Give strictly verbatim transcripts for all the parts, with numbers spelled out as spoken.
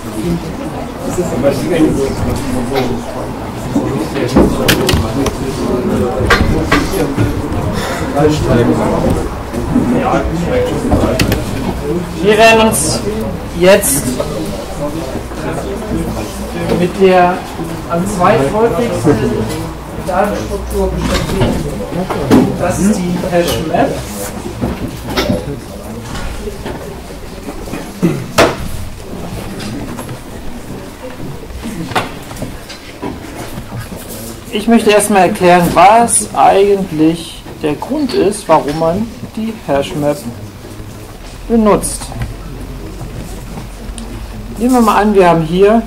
Wir werden uns jetzt mit der am zweithäufigsten Datenstruktur beschäftigen. Das ist die Hash-Map. Ich möchte erstmal erklären, was eigentlich der Grund ist, warum man die Hash-Map benutzt. Nehmen wir mal an, wir haben hier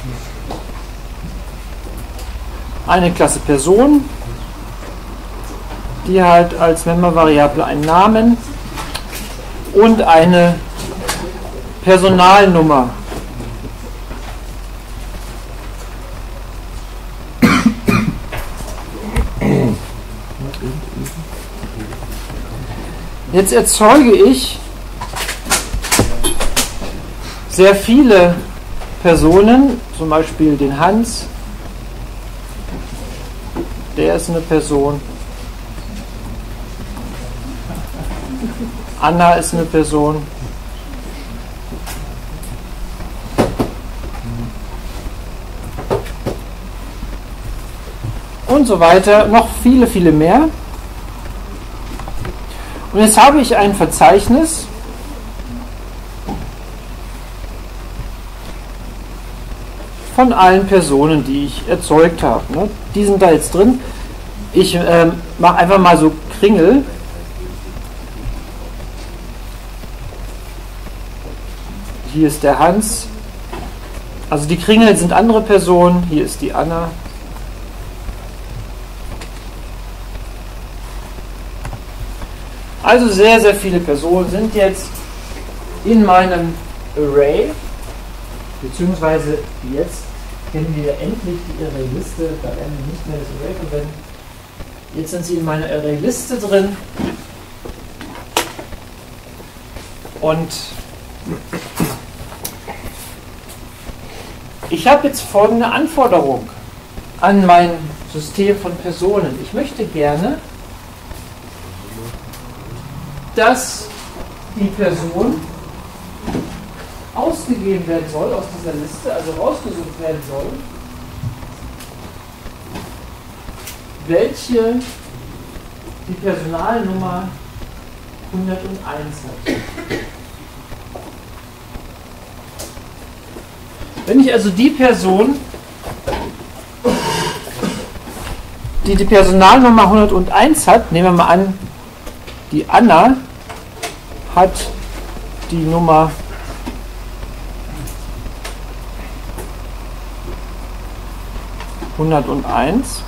eine Klasse Person, die halt als Member-Variable einen Namen und eine Personalnummer Jetzt erzeuge ich sehr viele Personen, zum Beispiel den Hans, der ist eine Person, Anna ist eine Person, und so weiter, noch viele, viele mehr. Und jetzt habe ich ein Verzeichnis, von allen Personen, die ich erzeugt habe. Ne? Die sind da jetzt drin. Ich ähm, mache einfach mal so Kringel. Hier ist der Hans. Also die Kringel sind andere Personen. Hier ist die Anna. Also sehr, sehr viele Personen sind jetzt in meinem Array, beziehungsweise jetzt kennen wir endlich die Array-Liste, da werden wir nicht mehr das Array verwenden. Jetzt sind sie in meiner Array-Liste drin und ich habe jetzt folgende Anforderung an mein System von Personen. Ich möchte gerne, dass die Person ausgegeben werden soll aus dieser Liste, also rausgesucht werden soll, welche die Personalnummer hunderteins hat. Wenn ich also die Person, die die Personalnummer hunderteins hat, nehmen wir mal an, die Anna hat die Nummer hunderteins.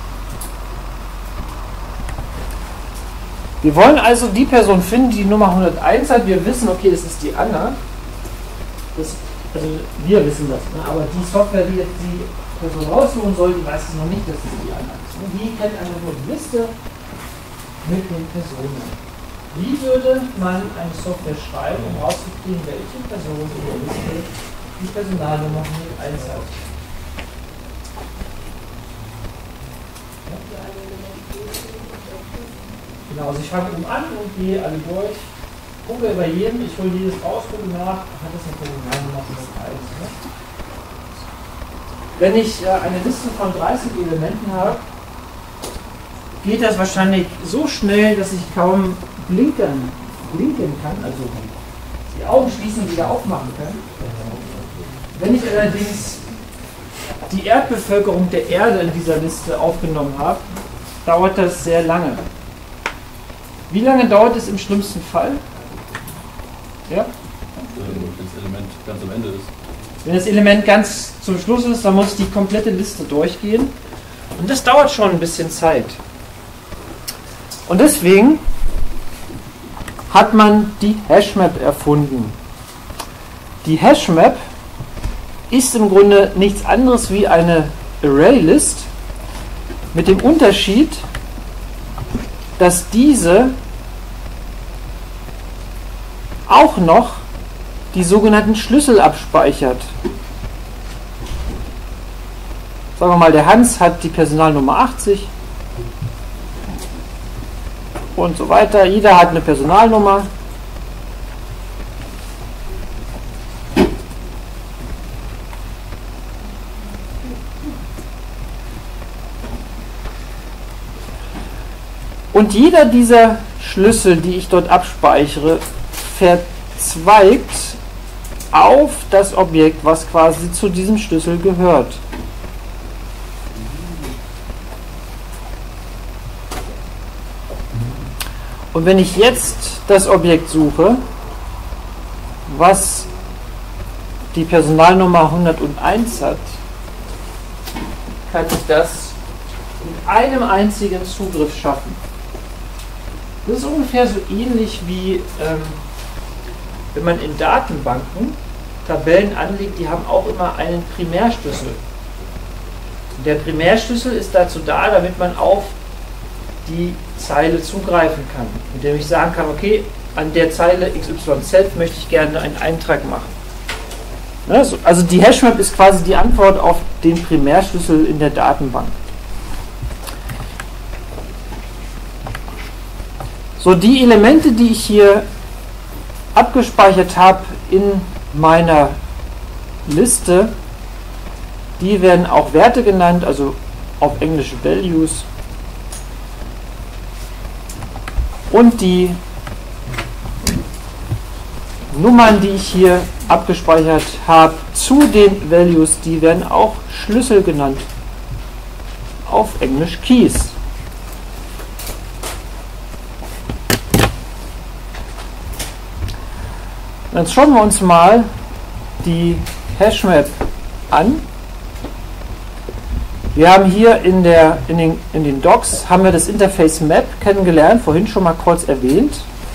Wir wollen also die Person finden, die die Nummer hunderteins hat. Wir wissen, okay, das ist die Anna. Das, also wir wissen das, ne? Aber die Software, die jetzt die Person raussuchen soll, die weiß es noch nicht, dass es die Anna ist. Die kennt einfach nur die Liste mit den Personen. Wie würde man eine Software schreiben, um rauszukriegen, welche Person in der Liste die Personalnummer hunderteins hat? Genau, also ich fange oben an und gehe alle durch, gucke bei jedem, ich hole jedes raus, gucke nach, hat es eine Personalnummer hunderteins. Ne? Wenn ich äh, eine Liste von dreißig Elementen habe, geht das wahrscheinlich so schnell, dass ich kaum blinken, blinken kann, also die Augen schließen und wieder aufmachen kann. Wenn ich allerdings die Erdbevölkerung der Erde in dieser Liste aufgenommen habe, dauert das sehr lange. Wie lange dauert es im schlimmsten Fall? Ja? Wenn das Element ganz am Ende ist. Wenn das Element ganz zum Schluss ist, dann muss die komplette Liste durchgehen. Und das dauert schon ein bisschen Zeit. Und deswegen hat man die Hashmap erfunden. Die Hashmap ist im Grunde nichts anderes wie eine Array-List mit dem Unterschied, dass diese auch noch die sogenannten Schlüssel abspeichert. sagen wir mal, der Hans hat die Personalnummer achtzig und so weiter. Jeder hat eine Personalnummer. Und jeder dieser Schlüssel, die ich dort abspeichere, verzweigt auf das Objekt, was quasi zu diesem Schlüssel gehört. Und wenn ich jetzt das Objekt suche, was die Personalnummer hunderteins hat, kann ich das mit einem einzigen Zugriff schaffen. Das ist ungefähr so ähnlich wie, ähm, wenn man in Datenbanken Tabellen anlegt, die haben auch immer einen Primärschlüssel. Der Primärschlüssel ist dazu da, damit man auf die Zeile zugreifen kann, indem ich sagen kann, okay, an der Zeile X Y Z möchte ich gerne einen Eintrag machen. Also die Hashmap ist quasi die Antwort auf den Primärschlüssel in der Datenbank. So, die Elemente, die ich hier abgespeichert habe in meiner Liste, die werden auch Werte genannt, also auf Englisch Values. Und die Nummern, die ich hier abgespeichert habe zu den Values, die werden auch Schlüssel genannt, auf Englisch Keys. Jetzt schauen wir uns mal die Hashmap an. Wir haben hier in, der, in, den, in den Docs haben wir das Interface Map kennengelernt, vorhin schon mal kurz erwähnt.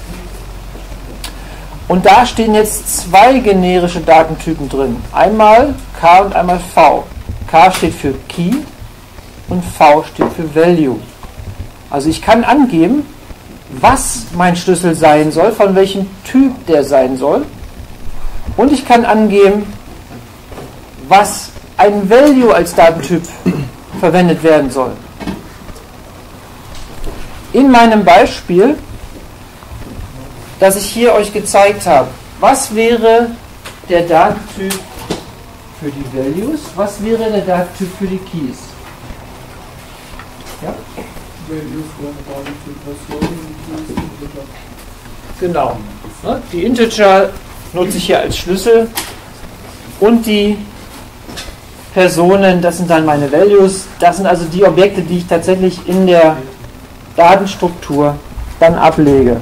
Und da stehen jetzt zwei generische Datentypen drin. Einmal K und einmal V. K steht für Key und V steht für Value. Also ich kann angeben, was mein Schlüssel sein soll, von welchem Typ der sein soll. Und ich kann angeben, was ein Value als Datentyp verwendet werden soll. In meinem Beispiel, das ich hier euch gezeigt habe, was wäre der Datentyp für die Values, was wäre der Datentyp für die Keys? Ja? Genau. Die Integer nutze ich hier als Schlüssel und die Personen, das sind dann meine Values, das sind also die Objekte, die ich tatsächlich in der Datenstruktur dann ablege.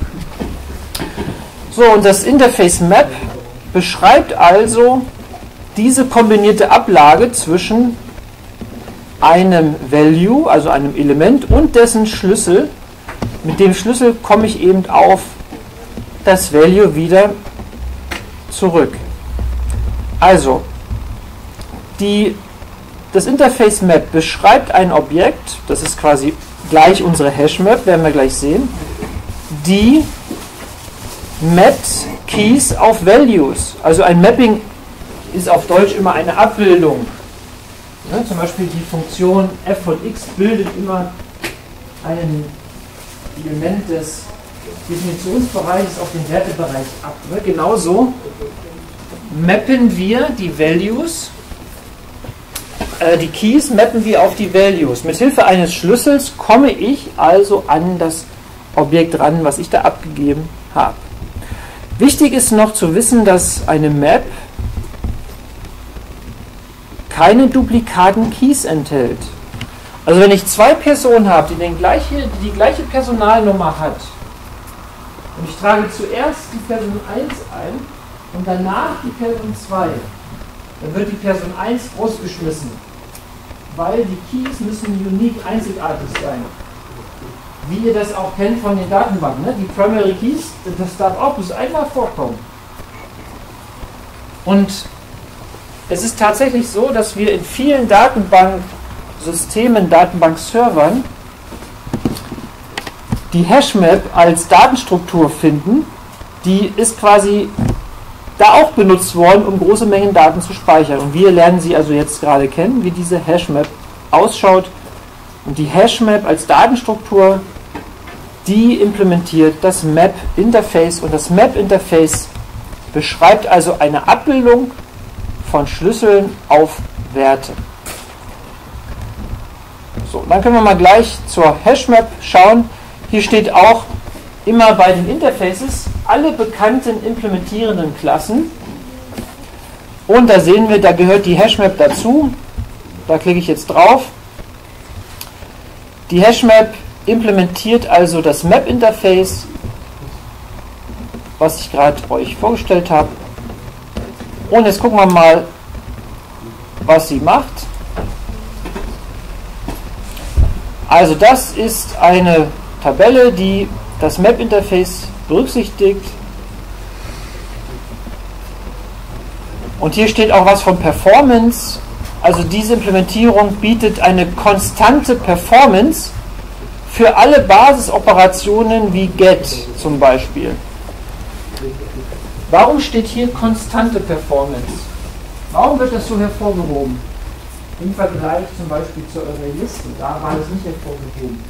So, und das Interface Map beschreibt also diese kombinierte Ablage zwischen einem Value, also einem Element, und dessen Schlüssel. Mit dem Schlüssel komme ich eben auf das Value wieder zurück. Also, die, das Interface Map beschreibt ein Objekt, das ist quasi gleich unsere Hashmap, werden wir gleich sehen, die mappt Keys auf Values. Also ein Mapping ist auf Deutsch immer eine Abbildung. Ja, zum Beispiel die Funktion f von x bildet immer ein Element des Definitionsbereiches auf den Wertebereich ab. Ne? Genauso mappen wir die Values, äh, die Keys mappen wir auf die Values. Mit Hilfe eines Schlüssels komme ich also an das Objekt ran, was ich da abgegeben habe. Wichtig ist noch zu wissen, dass eine Map keine duplikaten Keys enthält. Also wenn ich zwei Personen habe, die, den gleiche, die die gleiche Personalnummer hat, und ich trage zuerst die Person eins ein und danach die Person zwei, dann wird die Person eins rausgeschmissen, weil die Keys müssen unique, einzigartig sein. Wie ihr das auch kennt von den Datenbanken. Ne? Die Primary Keys, das darf auch bloß einmal vorkommen. Und es ist tatsächlich so, dass wir in vielen Datenbanksystemen, Datenbankservern die Hashmap als Datenstruktur finden. Die ist quasi da auch benutzt worden, um große Mengen Daten zu speichern. Und wir lernen sie also jetzt gerade kennen, wie diese Hashmap ausschaut. Und die Hashmap als Datenstruktur, die implementiert das Map-Interface. Und das Map-Interface beschreibt also eine Abbildung von Schlüsseln auf Werte. So, dann können wir mal gleich zur Hashmap schauen. Hier steht auch immer bei den Interfaces alle bekannten implementierenden Klassen. Und da sehen wir, da gehört die Hashmap dazu. Da klicke ich jetzt drauf. Die Hashmap implementiert also das Map-Interface, was ich gerade euch vorgestellt habe. Und jetzt gucken wir mal, was sie macht. Also das ist eine Tabelle, die das Map-Interface berücksichtigt. Und hier steht auch was von Performance. Also diese Implementierung bietet eine konstante Performance für alle Basisoperationen wie get zum Beispiel. Warum steht hier konstante Performance? Warum wird das so hervorgehoben? Im Vergleich zum Beispiel zur Array-Liste, da war das nicht hervorgehoben.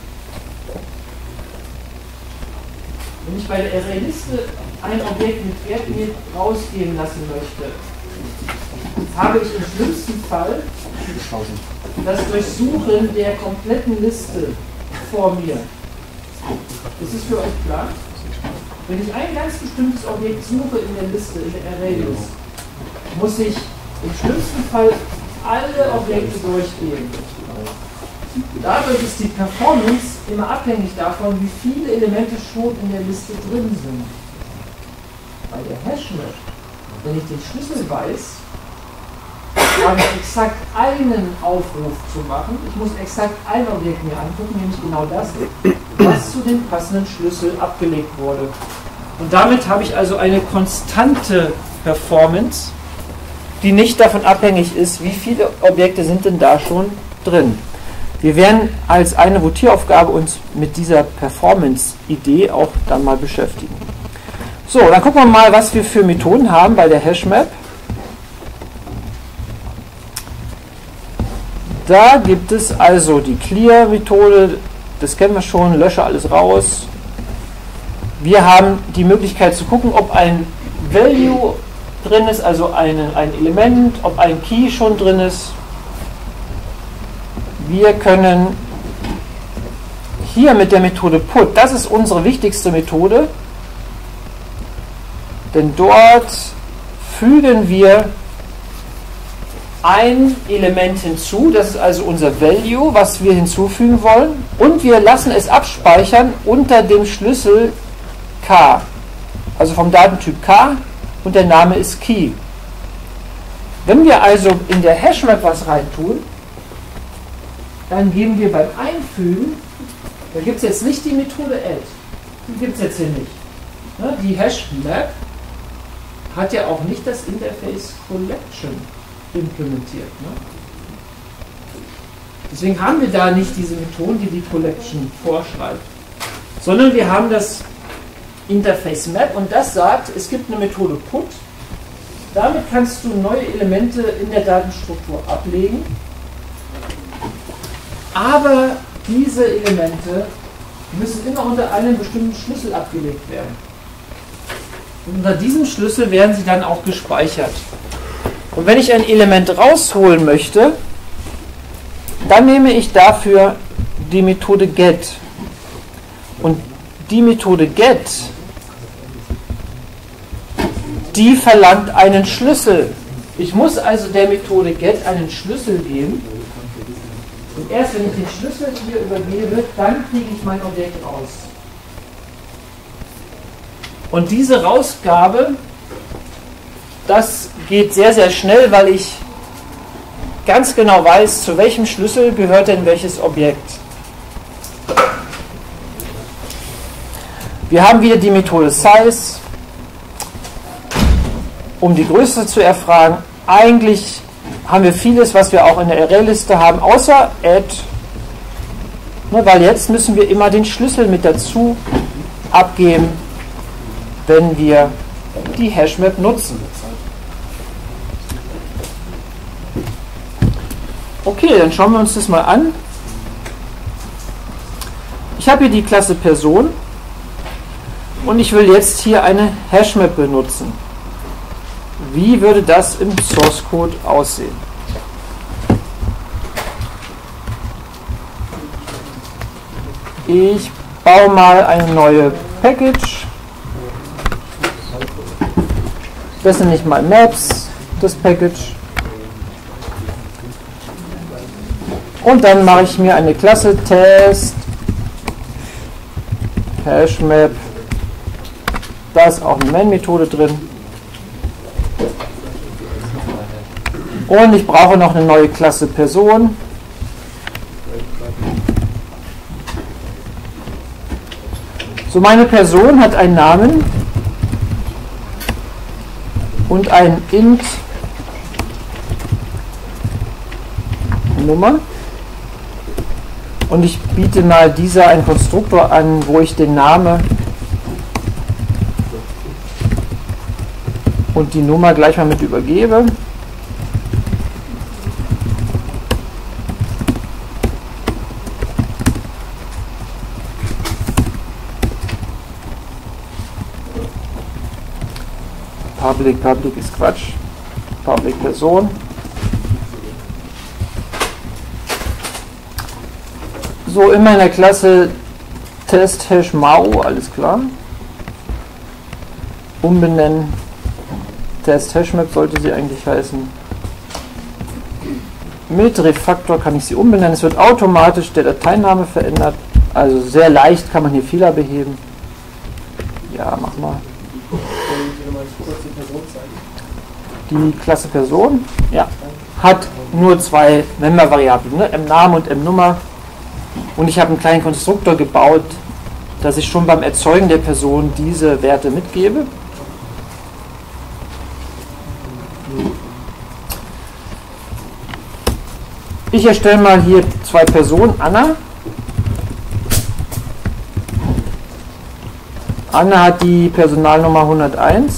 Wenn ich bei der Array-Liste ein Objekt mit Wert mir rausgeben lassen möchte, habe ich im schlimmsten Fall das Durchsuchen der kompletten Liste vor mir. Ist es für euch klar? Wenn ich ein ganz bestimmtes Objekt suche in der Liste, in der Array-Liste, muss ich im schlimmsten Fall alle Objekte durchgehen. Dadurch ist die Performance immer abhängig davon, wie viele Elemente schon in der Liste drin sind. Bei der Hashmap, wenn ich den Schlüssel weiß, habe ich exakt einen Aufruf zu machen. Ich muss exakt ein Objekt mir angucken, nämlich genau das, was zu dem passenden Schlüssel abgelegt wurde. Und damit habe ich also eine konstante Performance, die nicht davon abhängig ist, wie viele Objekte sind denn da schon drin. Wir werden als eine Votieraufgabe uns mit dieser Performance-Idee auch dann mal beschäftigen. So, dann gucken wir mal, was wir für Methoden haben bei der Hashmap. Da gibt es also die Clear-Methode, das kennen wir schon, lösche alles raus. Wir haben die Möglichkeit zu gucken, ob ein Value drin ist, also eine, ein Element, ob ein Key schon drin ist. Wir können hier mit der Methode Put, das ist unsere wichtigste Methode, denn dort fügen wir ein Element hinzu, das ist also unser Value, was wir hinzufügen wollen, und wir lassen es abspeichern unter dem Schlüssel K, also vom Datentyp K, und der Name ist Key. Wenn wir also in der Hashmap was reintun, dann geben wir beim Einfügen, da gibt es jetzt nicht die Methode add, die gibt es jetzt hier nicht. Die Hashmap hat ja auch nicht das Interface Collection implementiert. Ne? Deswegen haben wir da nicht diese Methode, die die Collection vorschreibt, sondern wir haben das Interface Map, und das sagt, es gibt eine Methode Put, damit kannst du neue Elemente in der Datenstruktur ablegen, aber diese Elemente müssen immer unter einem bestimmten Schlüssel abgelegt werden. Und unter diesem Schlüssel werden sie dann auch gespeichert. Und wenn ich ein Element rausholen möchte, dann nehme ich dafür die Methode get. Und die Methode get, die verlangt einen Schlüssel. Ich muss also der Methode get einen Schlüssel geben. Und erst wenn ich den Schlüssel hier übergebe, dann kriege ich mein Objekt raus. Und diese Rausgabe, das geht sehr, sehr schnell, weil ich ganz genau weiß, zu welchem Schlüssel gehört denn welches Objekt. Wir haben wieder die Methode Size, um die Größe zu erfragen. Eigentlich haben wir vieles, was wir auch in der Array-Liste haben, außer add, ne, weil jetzt müssen wir immer den Schlüssel mit dazu abgeben, wenn wir die Hashmap nutzen. Okay, dann schauen wir uns das mal an. Ich habe hier die Klasse Person und ich will jetzt hier eine Hashmap benutzen. Wie würde das im Source Code aussehen? Ich baue mal eine neue Package. Das nenne ich mal Maps, das Package. Und dann mache ich mir eine Klasse Test Hashmap. Da ist auch eine Main-Methode drin. Und ich brauche noch eine neue Klasse Person. So, meine Person hat einen Namen und ein int Nummer. Und ich biete mal dieser einen Konstruktor an, wo ich den Namen und die Nummer gleich mal mit übergebe. Public, Public ist Quatsch. Public Person. So, in meiner Klasse Test Hash Mao, alles klar. Umbenennen. Test Hashmap sollte sie eigentlich heißen. Mit Refactor kann ich sie umbenennen. Es wird automatisch der Dateiname verändert. Also sehr leicht kann man hier Fehler beheben. Ja, mach mal. Die Klasse Person, ja, hat nur zwei Member-Variablen, ne? M-Name und M-Nummer. Und ich habe einen kleinen Konstruktor gebaut, dass ich schon beim Erzeugen der Person diese Werte mitgebe. Ich erstelle mal hier zwei Personen, Anna. Anna hat die Personalnummer hunderteins.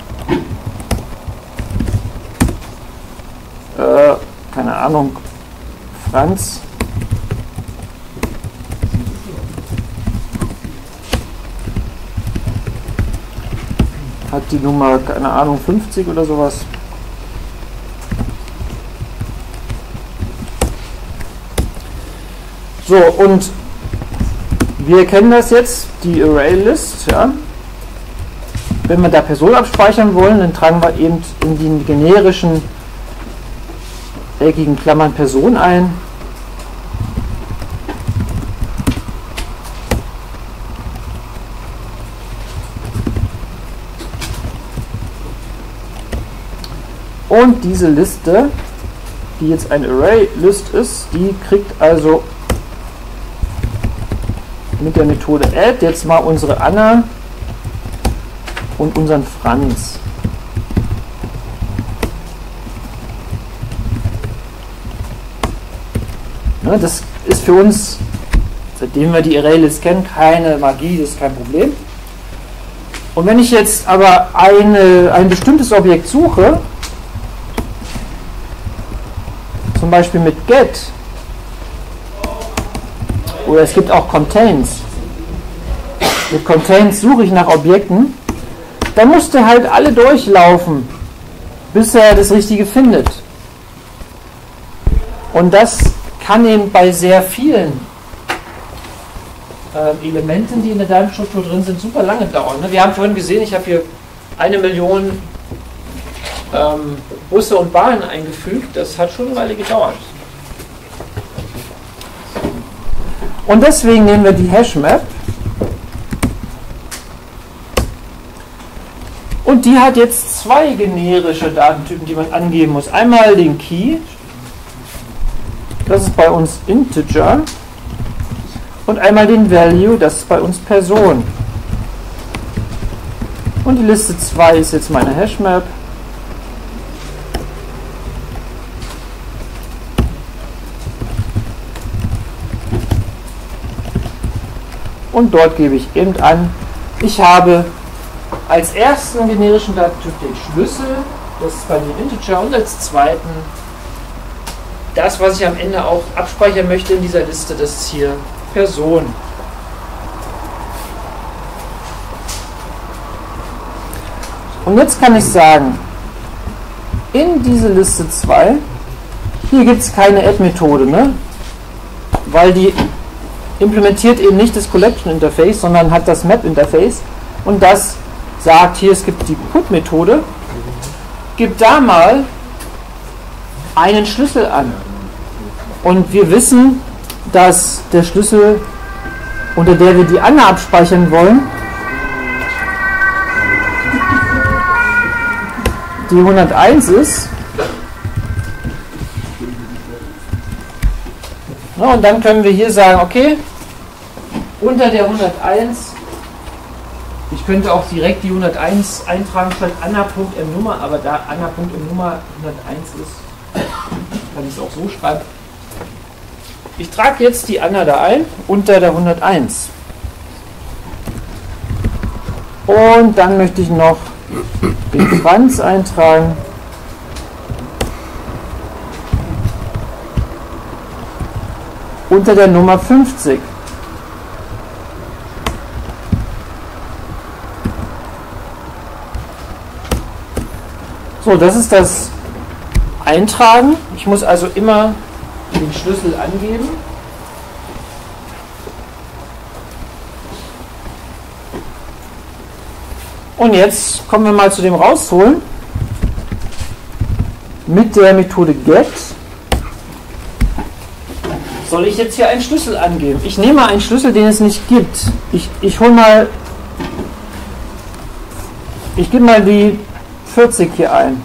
Äh, keine Ahnung, Franz. Hat die Nummer, keine Ahnung, fünfzig oder sowas. So, und wir kennen das jetzt, die ArrayList, ja. Wenn wir da Person abspeichern wollen, dann tragen wir eben in die generischen eckigen Klammern Person ein. Und diese Liste, die jetzt ein ArrayList ist, die kriegt also mit der Methode add jetzt mal unsere Anna und unseren Franz. Ja, das ist für uns, seitdem wir die ArrayList kennen, keine Magie, das ist kein Problem. Und wenn ich jetzt aber eine, ein bestimmtes Objekt suche, zum Beispiel mit get, oder es gibt auch Contains. Mit Contains suche ich nach Objekten. Da muss der halt alle durchlaufen, bis er das Richtige findet. Und das kann eben bei sehr vielen äh, Elementen, die in der Datenstruktur drin sind, super lange dauern. Wir haben vorhin gesehen, ich habe hier eine Million ähm, Busse und Bahnen eingefügt. Das hat schon eine Weile gedauert. Und deswegen nehmen wir die Hashmap und die hat jetzt zwei generische Datentypen, die man angeben muss. Einmal den Key, das ist bei uns Integer, und einmal den Value, das ist bei uns Person. Und die Liste zwei ist jetzt meine Hashmap. Und dort gebe ich eben an, ich habe als ersten generischen Datentyp den Schlüssel, das ist bei dem Integer, und als zweiten das, was ich am Ende auch abspeichern möchte in dieser Liste, das ist hier Person. Und jetzt kann ich sagen, in diese Liste zwei, hier gibt es keine Add-Methode, ne? Weil die implementiert eben nicht das Collection Interface, sondern hat das Map Interface und das sagt, hier es gibt die Put-Methode, gibt da mal einen Schlüssel an. Und wir wissen, dass der Schlüssel, unter der wir die Anna abspeichern wollen, die hunderteins ist. Ja, und dann können wir hier sagen, okay, unter der hunderteins, ich könnte auch direkt die hunderteins eintragen statt Anna.mNummer, aber da Anna.mNummer hunderteins ist, kann ich es auch so schreiben. Ich trage jetzt die Anna da ein, unter der hunderteins. Und dann möchte ich noch den Franz eintragen. Unter der Nummer fünfzig. So, das ist das Eintragen. Ich muss also immer den Schlüssel angeben. Und jetzt kommen wir mal zu dem Rausholen. Mit der Methode get soll ich jetzt hier einen Schlüssel angeben. Ich nehme mal einen Schlüssel, den es nicht gibt. Ich, ich hole mal, ich gebe mal die vierzig hier ein.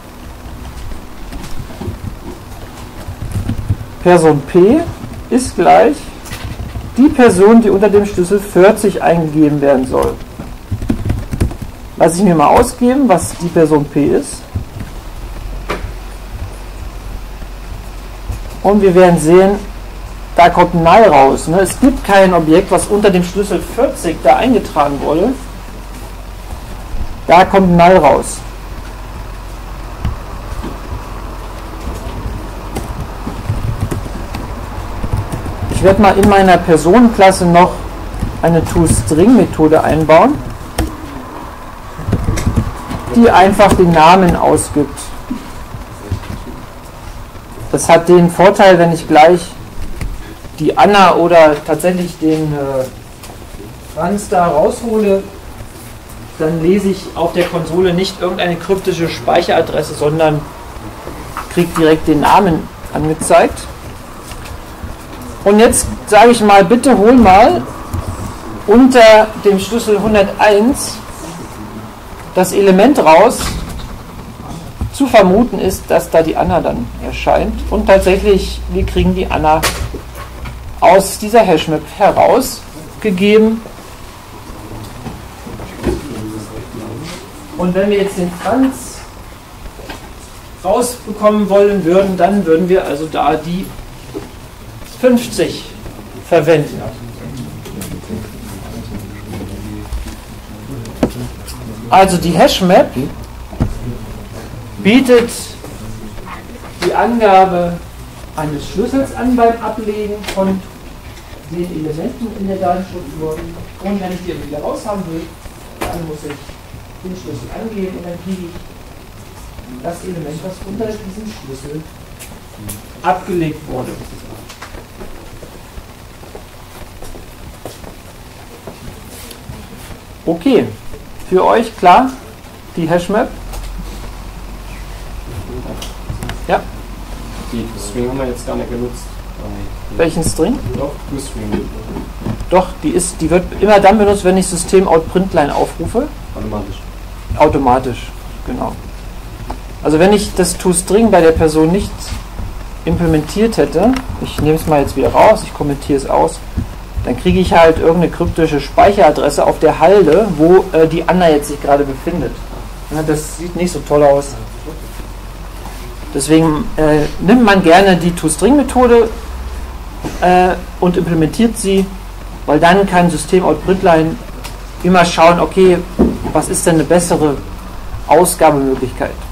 Person P ist gleich die Person, die unter dem Schlüssel vierzig eingegeben werden soll. Lasse ich mir mal ausgeben, was die Person P ist. Und wir werden sehen, da kommt null raus. Ne? Es gibt kein Objekt, was unter dem Schlüssel vierzig da eingetragen wurde. Da kommt null raus. Ich werde mal in meiner Personenklasse noch eine ToString-Methode einbauen, die einfach den Namen ausgibt. Das hat den Vorteil, wenn ich gleich die Anna oder tatsächlich den äh, Franz da raushole, dann lese ich auf der Konsole nicht irgendeine kryptische Speicheradresse, sondern kriege direkt den Namen angezeigt. Und jetzt sage ich mal, bitte hol mal unter dem Schlüssel hunderteins das Element raus. Zu vermuten ist, dass da die Anna dann erscheint. Und tatsächlich, wir kriegen die Anna aus dieser Hashmap herausgegeben. Und wenn wir jetzt den Franz rausbekommen wollen würden, dann würden wir also da die fünfzig verwenden. Also die Hashmap bietet die Angabe eines Schlüssels an beim Ablegen von den Elementen in der Datenstruktur. Und wenn ich die wieder raus haben will, dann muss ich den Schlüssel angeben und dann kriege ich das Element, was unter diesem Schlüssel abgelegt wurde. Okay, für euch klar die Hashmap? Ja. Die String haben wir jetzt gar nicht genutzt. Welchen String? Doch, ToString. Doch, die, ist, die wird immer dann benutzt, wenn ich System-out-Println aufrufe. Automatisch. Automatisch, genau. Also wenn ich das ToString bei der Person nicht implementiert hätte, ich nehme es mal jetzt wieder raus, ich kommentiere es aus, dann kriege ich halt irgendeine kryptische Speicheradresse auf der Halde, wo äh, die Anna jetzt sich gerade befindet. Ja, das sieht nicht so toll aus. Deswegen äh, nimmt man gerne die ToString-Methode äh, und implementiert sie, weil dann kann System-out-Println immer schauen, okay, was ist denn eine bessere Ausgabemöglichkeit.